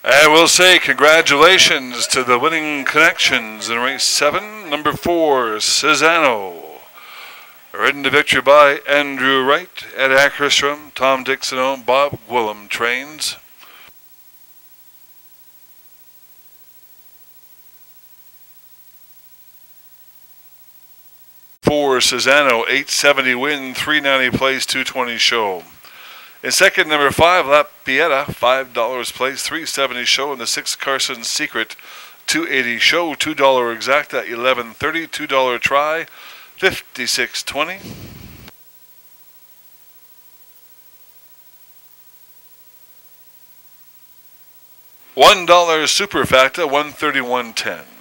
I will say congratulations to the winning connections in race 7, number 4, Cezanne. Ridden to victory by Andrew Wright, Ed Ackerstrom, Tom Dixon, Bob Gwillem trains. For Cezanne, 870 win, 390 place, 220 show. In second, number 5, La Pieta, $5 place, 370 show. In the 6th, Carson Secret, 280 show, $2 exacta, 1130, $2 try, 5620. $1 superfacta, 131.10.